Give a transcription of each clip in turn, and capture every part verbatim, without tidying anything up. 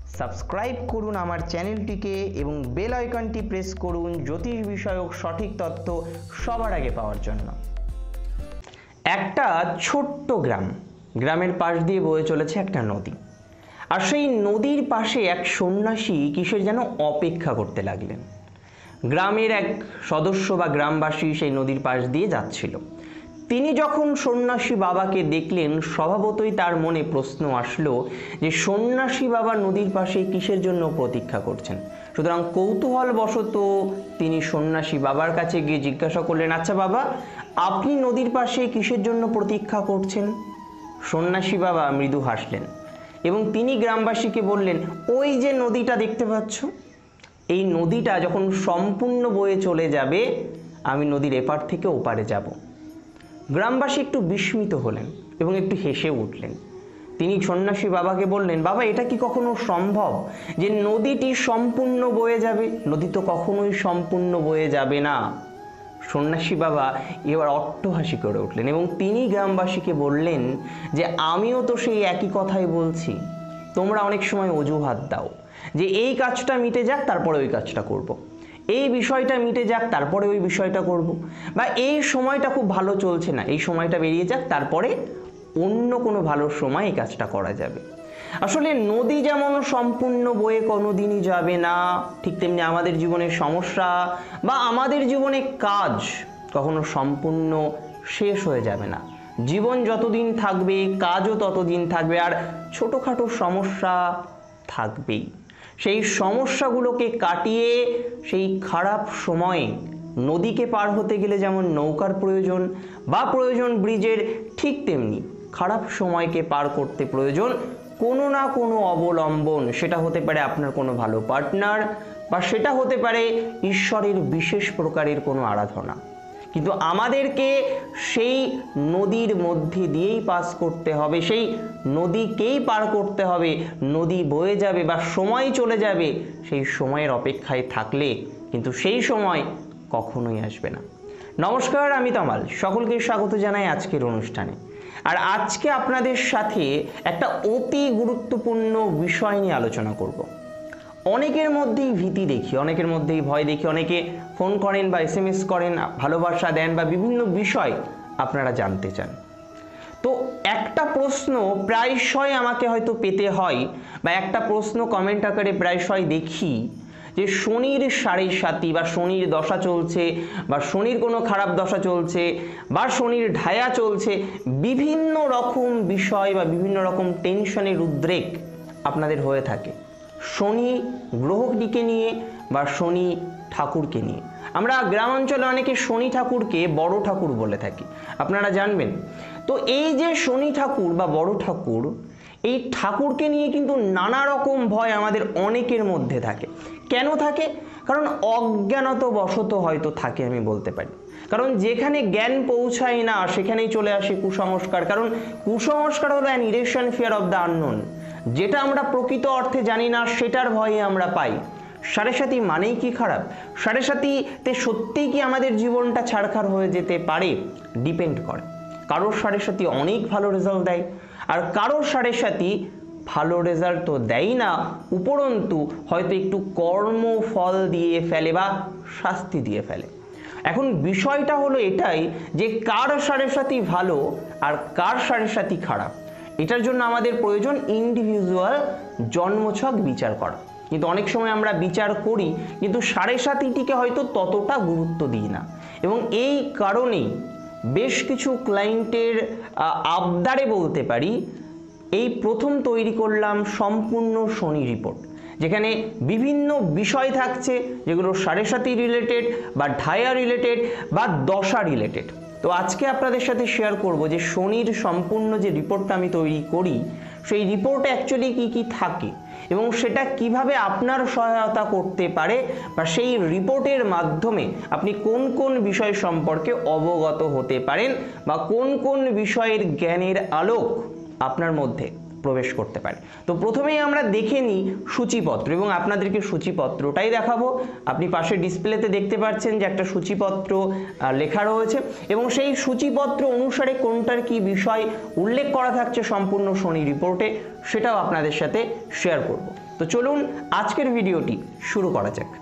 Subscribe করুন আমার চ্যানেলটিকে এবং বেল আইকনটি প্রেস করুন জ্যোতিষ বিষয়ক সঠিক তথ্য সবার আগে পাওয়ার জন্য। একটা ছোট্ট গ্রাম, গ্রামের পাশ দিয়ে বয়ে চলেছে একটা নদী, আর সেই নদীর পাশে এক সন্ন্যাসী কিসের যেন অপেক্ষা করতে লাগলেন। গ্রামের এক সদস্য বা গ্রামবাসী সেই নদীর পাশ দিয়ে যাচ্ছিল। তিনি যখন সন্ন্যাসী বাবাকে দেখলেন, স্বভাবতই তার মনে প্রশ্ন আসলো যে সন্ন্যাসী বাবা নদীর পাশে কিসের জন্য প্রতীক্ষা করছেন। সুতরাং কৌতূহলবশত তিনি সন্ন্যাসী বাবার কাছে গিয়ে জিজ্ঞাসা করলেন, আচ্ছা বাবা, আপনি নদীর পাশে কিসের জন্য প্রতীক্ষা করছেন? সন্ন্যাসী বাবা মৃদু হাসলেন এবং তিনি গ্রামবাসীকে বললেন, ওই যে নদীটা দেখতে পাচ্ছ, এই নদীটা যখন সম্পূর্ণ বয়ে চলে যাবে আমি নদীর এপার থেকে ওপারে যাব। গ্রামবাসী একটু বিস্মিত হলেন এবং একটু হেসে উঠলেন। তিনি সন্ন্যাসী বাবাকে বললেন, বাবা, এটা কি কখনো সম্ভব যে নদীটি সম্পূর্ণ বয়ে যাবে? নদী তো কখনোই সম্পূর্ণ বয়ে যাবে না। সন্ন্যাসী বাবা এবার অট্টহাসি করে উঠলেন এবং তিনি গ্রামবাসীকে বললেন যে আমিও তো সেই একই কথাই বলছি। তোমরা অনেক সময় অজুহাত দাও যে এই কাজটা মিটে যাক তারপরে ওই কাজটা করব, এই বিষয়টা মিটে যাক তারপরে ওই বিষয়টা করব, বা এই সময়টা খুব ভালো চলছে না, এই সময়টা বেরিয়ে যাক তারপরে অন্য কোনো ভালো সময় এই কাজটা করা যাবে। আসলে নদী যেমন সম্পূর্ণ বয়ে কোনোদিনই যাবে না, ঠিক তেমনি আমাদের জীবনের সমস্যা বা আমাদের জীবনে কাজ কখনো সম্পূর্ণ শেষ হয়ে যাবে না। জীবন যতদিন থাকবে কাজও ততদিন থাকবে, আর ছোটোখাটো সমস্যা থাকবেই। সেই সমস্যাগুলোকে কাটিয়ে সেই খারাপ সময়ে নদীকে পার হতে গেলে যেমন নৌকার প্রয়োজন বা প্রয়োজন ব্রিজের, ঠিক তেমনি খারাপ সময়কে পার করতে প্রয়োজন কোনো না কোনো অবলম্বন। সেটা হতে পারে আপনার কোনো ভালো পার্টনার, বা সেটা হতে পারে ঈশ্বরের বিশেষ প্রকারের কোনো আরাধনা। কিন্তু আমাদেরকে সেই নদীর মধ্যে দিয়েই পাস করতে হবে, সেই নদীকেই পার করতে হবে। নদী বয়ে যাবে বা সময় চলে যাবে, সেই সময়ের অপেক্ষায় থাকলে কিন্তু সেই সময় কখনোই আসবে না। নমস্কার, আমি তমাল, সকলকে স্বাগত জানাই আজকের অনুষ্ঠানে। আর আজকে আপনাদের সাথে একটা অতি গুরুত্বপূর্ণ বিষয় নিয়ে আলোচনা করব। অনেকের মধ্যেই ভীতি দেখি, অনেকের মধ্যেই ভয় দেখি, অনেকে ফোন করেন বা এস এম এস করেন, ভালোবাসা দেন বা বিভিন্ন বিষয় আপনারা জানতে চান। তো একটা প্রশ্ন প্রায়শই আমাকে হয়তো পেতে হয়, বা একটা প্রশ্ন কমেন্ট আকারে প্রায়শই দেখি যে শনির সাড়ে সাতি বা শনির দশা চলছে, বা শনির কোনো খারাপ দশা চলছে, বা শনির ঢায়া চলছে, বিভিন্ন রকম বিষয় বা বিভিন্ন রকম টেনশনের উদ্রেক আপনাদের হয়ে থাকে শনি গ্রহটিকে নিয়ে বা শনি ঠাকুরকে নিয়ে। আমরা গ্রামাঞ্চলে অনেকে শনি ঠাকুরকে বড় ঠাকুর বলে থাকি, আপনারা জানবেন। তো এই যে শনি ঠাকুর বা বড় ঠাকুর, এই ঠাকুরকে নিয়ে কিন্তু নানা রকম ভয় আমাদের অনেকের মধ্যে থাকে। কেন থাকে? কারণ অজ্ঞানত বশত হয়তো থাকে, আমি বলতে পারি। কারণ যেখানে জ্ঞান পৌঁছায় না সেখানেই চলে আসে কুসংস্কার। কারণ কুসংস্কার হলো an irrational fear of the unknown. যেটা আমরা প্রকৃত অর্থে জানি না সেটার ভয়ে আমরা পাই। সাড়ে সাতি মানেই কি খারাপ? সাড়ে সাতিতে সত্যিই কি আমাদের জীবনটা ছাড়খাড় হয়ে যেতে পারে? ডিপেন্ড করে। কারোর সাড়ে সাতি অনেক ভালো রেজাল্ট দেয়, আর কারোর সাড়ে সাতি ভালো রেজাল্ট তো দেয় না, উপরন্তু হয়তো একটু কর্মফল দিয়ে ফেলে বা শাস্তি দিয়ে ফেলে। এখন বিষয়টা হলো এটাই যে কার সাড়ে সাতি ভালো আর কার সাড়ে সাতি খারাপ, এটার জন্য আমাদের প্রয়োজন ইন্ডিভিজুয়াল জন্মছক বিচার করা। কিন্তু অনেক সময় আমরা বিচার করি কিন্তু সাড়ে সাতিটিকে হয়তো ততটা গুরুত্ব দিই না, এবং এই কারণেই বেশ কিছু ক্লায়েন্টের আবদারে বলতে পারি এই প্রথম তৈরি করলাম সম্পূর্ণ শনি রিপোর্ট, যেখানে বিভিন্ন বিষয় থাকছে যেগুলো সাড়ে সাতি রিলেটেড বা ঢায়া রিলেটেড বা দশা রিলেটেড। তো আজকে আপনাদের সাথে শেয়ার করব যে শনির সম্পূর্ণ যে রিপোর্টটা আমি তৈরি করি, সেই রিপোর্টে অ্যাকচুয়ালি কি কি থাকে এবং সেটা কিভাবে আপনার সহায়তা করতে পারে, বা সেই রিপোর্টের মাধ্যমে আপনি কোন কোন বিষয় সম্পর্কে অবগত হতে পারেন, বা কোন কোন বিষয়ের জ্ঞানের আলোক আপনার মধ্যে প্রবেশ করতে পারে। তো প্রথমেই আমরা দেখে নিই সূচিপত্র এবং আপনাদেরকে সূচিপত্রটাই দেখাবো। আপনি পাশে ডিসপ্লেতে দেখতে পাচ্ছেন যে একটা সূচিপত্র লেখা রয়েছে এবং সেই সূচিপত্র অনুসারে কোনটার কি বিষয় উল্লেখ করা থাকছে সম্পূর্ণ শনি রিপোর্টে সেটাও আপনাদের সাথে শেয়ার করব। তো চলুন আজকের ভিডিওটি শুরু করা যাক।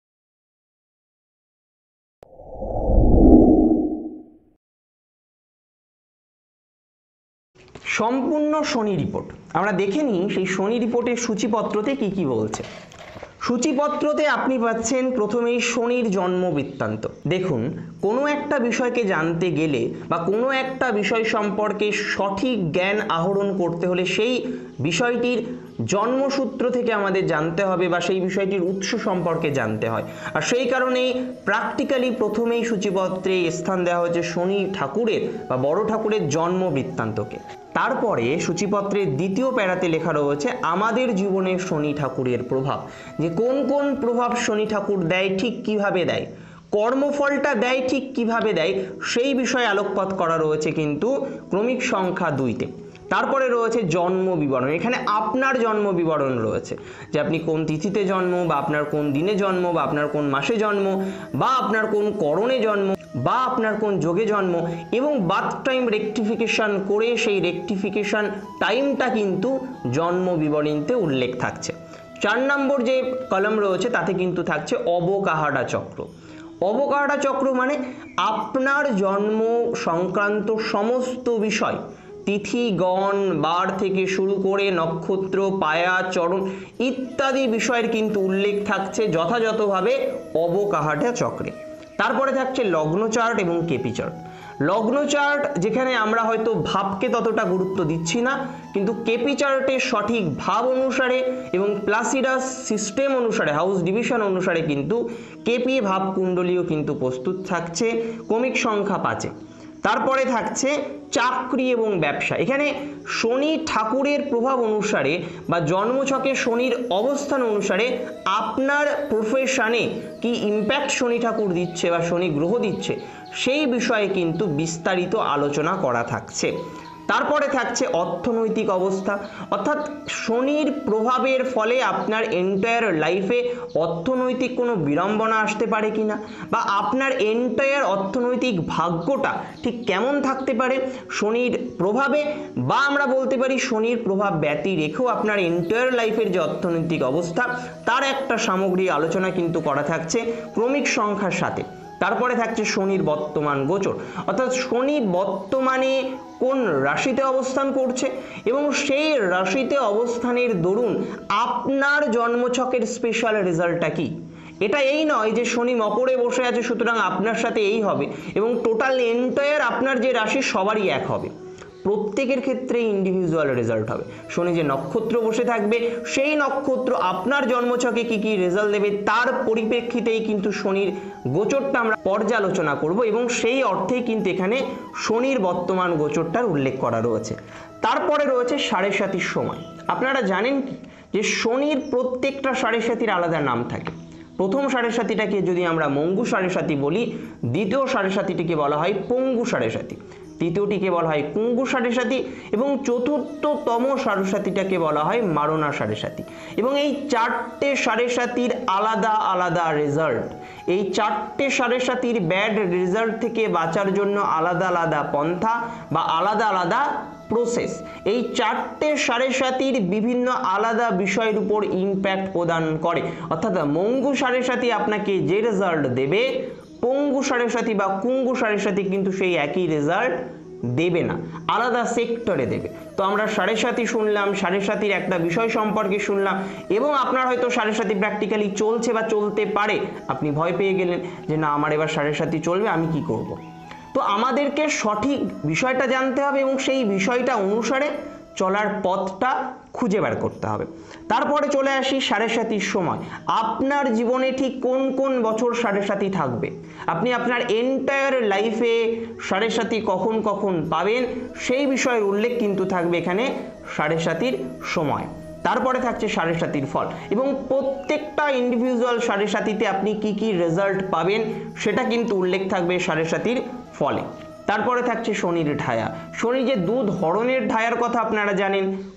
সম্পূর্ণ শনি রিপোর্ট আমরা দেখে নিই সেই শনি রিপোর্টের সূচিপত্রতে কি কি বলছে। সূচিপত্রতে আপনি পাচ্ছেন প্রথমেই শনির জন্ম বৃত্তান্ত। দেখুন, কোনো একটা বিষয়কে জানতে গেলে বা কোনো একটা বিষয় সম্পর্কে সঠিক জ্ঞান আহরণ করতে হলে সেই বিষয়টির জন্মসূত্র থেকে আমাদের জানতে হবে বা সেই বিষয়টির উৎস সম্পর্কে জানতে হয়। আর সেই কারণেই প্র্যাকটিক্যালি প্রথমেই সূচিপত্রে স্থান দেওয়া হয়েছে শনি ঠাকুরের বা বড় ঠাকুরের জন্ম বৃত্তান্তকে। তারপরে সূচিপত্রের দ্বিতীয় প্যারাতে লেখা রয়েছে আমাদের জীবনে শনি ঠাকুরের প্রভাব, যে কোন কোন প্রভাব শনি ঠাকুর দেয়, ঠিক কিভাবে দেয়, কর্মফলটা দেয় ঠিক কিভাবে দেয়, সেই বিষয়ে আলোকপাত করা রয়েছে কিন্তু ক্রমিক সংখ্যা দুইতে। তারপরে রয়েছে জন্ম বিবরণ, এখানে আপনার জন্ম বিবরণ রয়েছে যে আপনি কোন তিথিতে জন্ম বা আপনার কোন দিনে জন্ম বা আপনার কোন মাসে জন্ম বা আপনার কোন করণে জন্ম বা আপনার কোন যোগে জন্ম এবং বার্থ টাইম রেকটিফিকেশন করে সেই রেকটিফিকেশন টাইমটা কিন্তু জন্ম বিবরণীতে উল্লেখ থাকছে। চার নম্বর যে কলম রয়েছে তাতে কিন্তু থাকছে অবকাহাডা চক্র। অবকাহাডা চক্র মানে আপনার জন্ম সংক্রান্ত সমস্ত বিষয়, তিথি গণ বার থেকে শুরু করে নক্ষত্র পায়া চরণ ইত্যাদি বিষয়ের কিন্তু উল্লেখ থাকছে যথাযথভাবে অবকাহাডা চক্রে। তারপরে থাকছে লগ্ন চার্ট এবং কেপি চার্ট। লগ্ন চার্ট যেখানে আমরা হয়তো ভাবকে ততটা গুরুত্ব দিচ্ছি না, কিন্তু কেপি চার্টের সঠিক ভাব অনুসারে এবং প্লাসিডাস সিস্টেম অনুসারে হাউস ডিভিশন অনুসারে কিন্তু কেপি ভাব কুণ্ডলীও কিন্তু প্রস্তুত থাকছে ক্রমিক সংখ্যা পাঁচে। তারপরে থাকছে চাকরি এবং ব্যবসা। এখানে শনি ঠাকুরের প্রভাব অনুসারে বা জন্মছকে শনির অবস্থান অনুসারে আপনার প্রফেশনে কি ইম্প্যাক্ট শনি ঠাকুর দিচ্ছে বা শনি গ্রহ দিচ্ছে সেই বিষয়ে কিন্তু বিস্তারিত আলোচনা করা থাকছে। তারপরে থাকছে অর্থনৈতিক অবস্থা, অর্থাৎ শনির প্রভাবের ফলে আপনার এন্টায়ার লাইফে অর্থনৈতিক কোনো বিড়ম্বনা আসতে পারে কিনা বা আপনার এন্টায়ার অর্থনৈতিক ভাগ্যটা ঠিক কেমন থাকতে পারে শনির প্রভাবে, বা আমরা বলতে পারি শনির প্রভাব ব্যতি রেখেও আপনার এন্টায়ার লাইফের যে অর্থনৈতিক অবস্থা তার একটা সামগ্রিক আলোচনা কিন্তু করা থাকছে ক্রমিক সংখ্যার সাথে। তারপরে থাকছে শনির বর্তমান গোচর, অর্থাৎ শনি বর্তমানে কোন রাশিতে অবস্থান করছে এবং সেই রাশিতে অবস্থানের দরুন আপনার জন্মছকের স্পেশাল রেজাল্টটা কি। এটা এই নয় যে শনি মকরে বসে আছে সুতরাং আপনার সাথে এই হবে এবং টোটাল এন্টায়ার আপনার যে রাশি সবারই এক হবে। প্রত্যেকের ক্ষেত্রে ইন্ডিভিজুয়াল রেজাল্ট হবে। শনি যে নক্ষত্র বসে থাকবে সেই নক্ষত্র আপনার জন্মছকে কি কি রেজাল্ট দেবে তার পরিপ্রেক্ষিতেই কিন্তু শনির গোচরটা আমরা পর্যালোচনা করব এবং সেই অর্থেই কিন্তু এখানে শনির বর্তমান গোচরটার উল্লেখ করা রয়েছে। তারপরে রয়েছে সাড়ে সাতির সময়। আপনারা জানেন কি যে শনির প্রত্যেকটা সাড়ে সাতির আলাদা নাম থাকে। প্রথম সাড়ে সাতিটাকে যদি আমরা মঙ্গু সাড়ে সাতি বলি, দ্বিতীয় সাড়ে সাতিটিকে বলা হয় পঙ্গু সাড়ে সাতি, তৃতীয়টিকে বলা হয় কুঙ্গু সাড়ে সাতি এবং চতুর্থতম সাড়ে সাতিটাকে বলা হয় মারণা সাড়ে সাতি। এবং এই চারটে সাড়ে সাতির আলাদা আলাদা রেজাল্ট, এই চারটে সাড়ে সাতির ব্যাড রেজাল্ট থেকে বাঁচার জন্য আলাদা আলাদা পন্থা বা আলাদা আলাদা প্রসেস, এই চারটে সাড়ে সাতির বিভিন্ন আলাদা বিষয়ের উপর ইম্প্যাক্ট প্রদান করে। অর্থাৎ মঙ্গু সাড়ে সাতি আপনাকে যে রেজাল্ট দেবে পঙ্গু সাড়ে সাতি বা কুঙ্গু সাড়ে সাতি কিন্তু সেই একই রেজাল্ট দেবে না, আলাদা সেক্টরে দেবে। তো আমরা সাড়ে সাতি শুনলাম, সাড়ে সাতির একটা বিষয় সম্পর্কে শুনলাম এবং আপনার হয়তো সাড়ে সাতি প্র্যাকটিক্যালি চলছে বা চলতে পারে, আপনি ভয় পেয়ে গেলেন যে না আমার এবার সাড়ে সাতি চলবে, আমি কি করব। তো আমাদেরকে সঠিক বিষয়টা জানতে হবে এবং সেই বিষয়টা অনুসারে চলার পথটা খুঁজে বের করতে হবে। তারপরে চলে আসি সাড়ে সাতির সময়। আপনার জীবনে ঠিক কোন কোন বছর সাড়ে সাতি থাকবে, আপনি আপনার এন্টায়ার লাইফে সাড়ে সাতি কখন কখন পাবেন সেই বিষয়ের উল্লেখ কিন্তু থাকবে এখানে সাড়ে সাতির সময়। তারপরে থাকছে সাড়ে সাতির ফল এবং প্রত্যেকটা ইন্ডিভিজুয়াল সাড়ে সাতিতে আপনি কি কি রেজাল্ট পাবেন সেটা কিন্তু উল্লেখ থাকবে সাড়ে সাতির ফলে। তারপরে থাকছে শনির ঢায়া। শনি যে দু ধরনের ঢায়ার কথা আপনারা জানেন,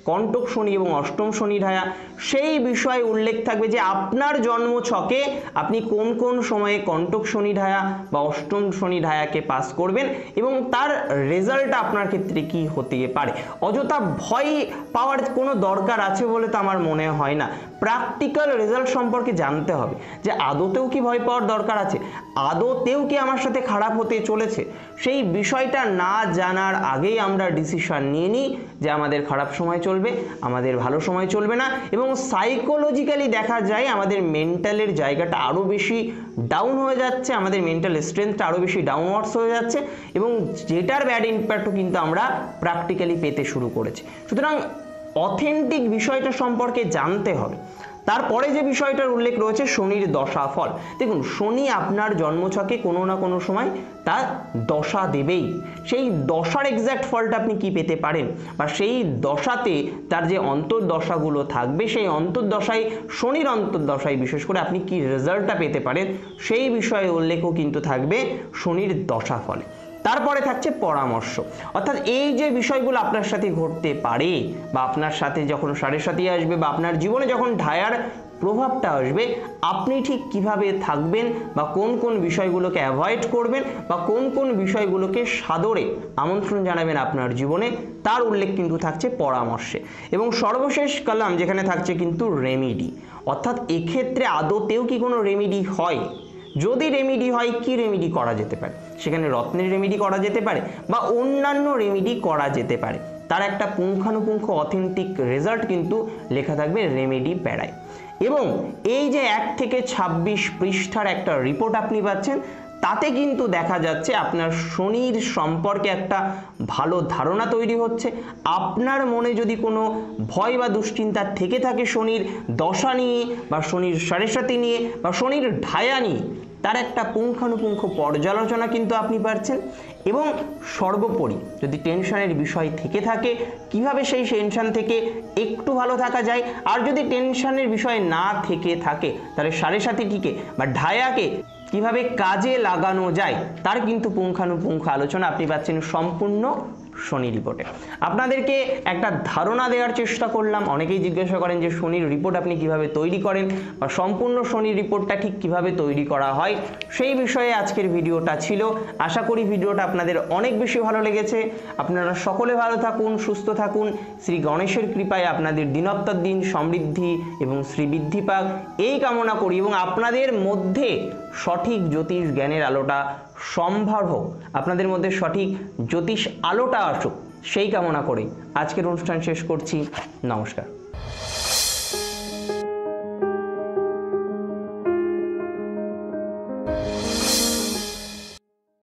কণ্টক শনি এবং অষ্টম শনি ঢায়া, সেই বিষয়ে উল্লেখ থাকবে যে আপনার জন্ম ছকে আপনি কোন কোন সময়ে কণ্টক শনি ঢায়া বা অষ্টম শনি ঢায়াকে পাস করবেন এবং তার রেজাল্ট আপনার ক্ষেত্রে কি হতে পারে। অযথা ভয় পাওয়ার কোনো দরকার আছে বলে তো আমার মনে হয় না। প্র্যাকটিক্যাল রেজাল্ট সম্পর্কে জানতে হবে যে আদতেও কি ভয় পাওয়ার দরকার আছে, আদতেও কি আমার সাথে খারাপ হতে চলেছে। সেই বিষয়টা না জানার আগেই আমরা ডিসিশন নিয়ে নিই যে আমাদের খারাপ সময় চলবে, আমাদের ভালো সময় চলবে না, এবং সাইকোলজিক্যালি দেখা যায় আমাদের মেন্টালের জায়গাটা আরও বেশি ডাউন হয়ে যাচ্ছে, আমাদের মেন্টাল স্ট্রেংথটা আরও বেশি ডাউনওয়ার্ডস হয়ে যাচ্ছে এবং যেটার ব্যাড ইম্প্যাক্টও কিন্তু আমরা প্র্যাকটিক্যালি পেতে শুরু করেছি। সুতরাং অথেন্টিক বিষয়টা সম্পর্কে জানতে হবে। তারপরে যে বিষয়টার উল্লেখ রয়েছে শনির দশা ফল। দেখুন, শনি আপনার জন্মছকে কোনো না কোনো সময় তার দশা দেবেই। সেই দশার এক্স্যাক্ট ফলটা আপনি কি পেতে পারেন বা সেই দশাতে তার যে অন্তর্দশাগুলো থাকবে, সেই অন্তর্দশায় শনির অন্তর্দশায় বিশেষ করে আপনি কি রেজাল্টটা পেতে পারেন সেই বিষয়ে উল্লেখও কিন্তু থাকবে শনির দশা ফলে। তারপরে থাকছে পরামর্শ, অর্থাৎ এই যে বিষয়গুলো আপনার সাথে ঘটতে পারে বা আপনার সাথে যখন সাড়ে সাথে আসবে বা আপনার জীবনে যখন ঢায়ার প্রভাবটা আসবে, আপনি ঠিক কিভাবে থাকবেন বা কোন কোন বিষয়গুলোকে অ্যাভয়েড করবেন বা কোন কোন বিষয়গুলোকে সাদরে আমন্ত্রণ জানাবেন আপনার জীবনে, তার উল্লেখ কিন্তু থাকছে পরামর্শে। এবং সর্বশেষ কলাম যেখানে থাকছে কিন্তু রেমিডি, অর্থাৎ এক্ষেত্রে আদতেও কি কোনো রেমিডি হয়, যদি রেমিডি হয় কি রেমিডি করা যেতে পারে। সেখানে রত্নের রেমিডি করা যেতে পারে বা অন্যান্য রেমিডি করা যেতে পারে, তার একটা পুঙ্খানুপুঙ্খ অথেন্টিক রেজাল্ট কিন্তু লেখা থাকবে রেমেডি প্যারায়। এবং এই যে এক থেকে ছাব্বিশ পৃষ্ঠার একটা রিপোর্ট আপনি পাচ্ছেন, তাতে কিন্তু দেখা যাচ্ছে আপনার শনির সম্পর্কে একটা ভালো ধারণা তৈরি হচ্ছে। আপনার মনে যদি কোনো ভয় বা দুশ্চিন্তা থেকে থাকে শনির দশা নিয়ে বা শনির সাড়ে সাথী নিয়ে বা শনির ঢায়া নিয়ে, তার একটা পুঙ্খানুপুঙ্খ পর্যালোচনা কিন্তু আপনি পাচ্ছেন। এবং সর্বোপরি যদি টেনশনের বিষয় থেকে থাকে, কিভাবে সেই টেনশন থেকে একটু ভালো থাকা যায়, আর যদি টেনশনের বিষয় না থেকে থাকে তাহলে সাড়ে সাথীটিকে বা ঢায়াকে কিভাবে কাজে লাগানো যায় তার কিন্তু পুঙ্খানুপুঙ্খ আলোচনা আপনি পাচ্ছেন সম্পূর্ণ শনি রিপোর্টে। আপনাদেরকে একটা ধারণা দেওয়ার চেষ্টা করলাম। অনেকেই জিজ্ঞাসা করেন যে শনির রিপোর্ট আপনি কিভাবে তৈরি করেন বা সম্পূর্ণ শনির রিপোর্টটা ঠিক কিভাবে তৈরি করা হয়, সেই বিষয়ে আজকের ভিডিওটা ছিল। আশা করি ভিডিওটা আপনাদের অনেক বেশি ভালো লেগেছে। আপনারা সকলে ভালো থাকুন, সুস্থ থাকুন, শ্রী গণেশের কৃপায় আপনাদের দিনত্তর দিন সমৃদ্ধি এবং শ্রীবৃদ্ধি পাক এই কামনা করি এবং আপনাদের মধ্যে সঠিক জ্যোতিষ জ্ঞানের আলোটা সম্ভার হোক, আপনাদের মধ্যে সঠিক জ্যোতিষ আলোটা আসুক, সেই কামনা করে আজকের অনুষ্ঠান শেষ করছি। নমস্কার।